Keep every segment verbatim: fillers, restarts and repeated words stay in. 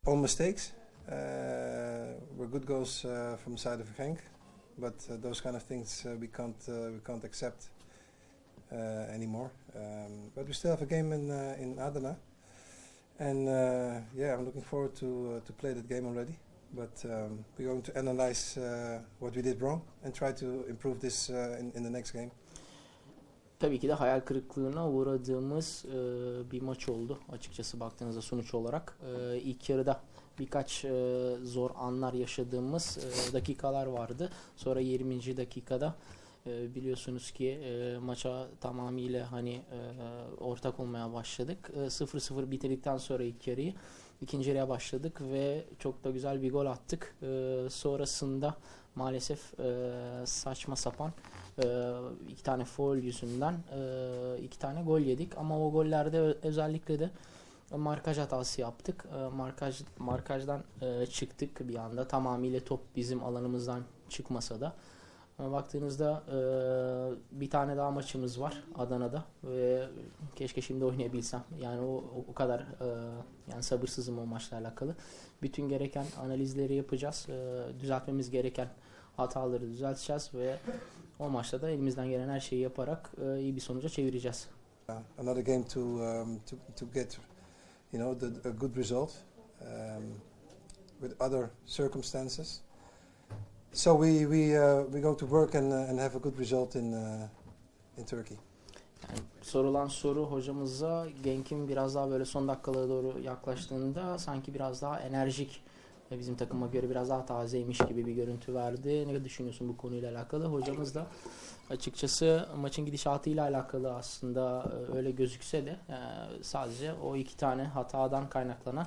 All mistakes uh, were good goals uh, from the side of Genk, but uh, those kind of things uh, we can't uh, we can't accept uh, anymore. Um, but we still have a game in uh, in Adana, and uh, yeah, I'm looking forward to uh, to play that game already. But um, we're going to analyze uh, what we did wrong and try to improve this uh, in, in the next game. Tabii ki de hayal kırıklığına uğradığımız e, bir maç oldu açıkçası baktığınızda sonuç olarak. E, ilk yarıda birkaç e, zor anlar yaşadığımız e, dakikalar vardı. Sonra yirminci dakikada e, biliyorsunuz ki e, maça tamamıyla hani e, ortak olmaya başladık. E, sıfır sıfır bitirdikten sonra ilk yarıyı ikinci yarıya başladık ve çok da güzel bir gol attık. E, sonrasında maalesef e, saçma sapan e, iki tane foul yüzünden e, iki tane gol yedik. Ama o gollerde özellikle de markaj hatası yaptık. E, markaj markajdan e, çıktık bir anda. Tamamıyla top bizim alanımızdan çıkmasa da. E, baktığınızda e, bir tane daha maçımız var Adana'da ve keşke şimdi oynayabilsem. Yani o o kadar e, yani sabırsızım o maçla alakalı. Bütün gereken analizleri yapacağız. E, düzeltmemiz gereken hataları düzelteceğiz ve o maçta da elimizden gelen her şeyi yaparak e, iyi bir sonuca çevireceğiz. Uh, another game to um, to to get, you know, the, a good result um, with other circumstances. So we we uh, we go to work and uh, and have a good result in uh, in Turkey. Yani sorulan soru hocamıza Genk'in biraz daha böyle son dakikalara doğru yaklaştığında sanki biraz daha enerjik, bizim takıma göre biraz daha tazeymiş gibi bir görüntü verdi. Ne düşünüyorsun bu konuyla alakalı? Hocamız da açıkçası maçın gidişatıyla alakalı aslında öyle gözükse de sadece o iki tane hatadan kaynaklanan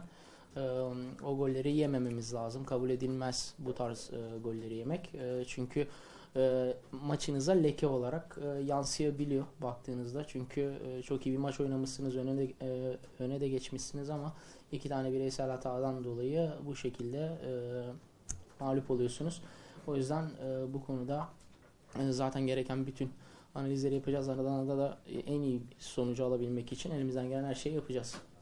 o golleri yemememiz lazım. Kabul edilmez bu tarz golleri yemek. Çünkü maçınıza leke olarak yansıyabiliyor baktığınızda. Çünkü çok iyi bir maç oynamışsınız, öne de, öne de geçmişsiniz ama iki tane bireysel hatadan dolayı bu şekilde mağlup oluyorsunuz. O yüzden bu konuda zaten gereken bütün analizleri yapacağız. Aradan da en iyi sonucu alabilmek için elimizden gelen her şeyi yapacağız.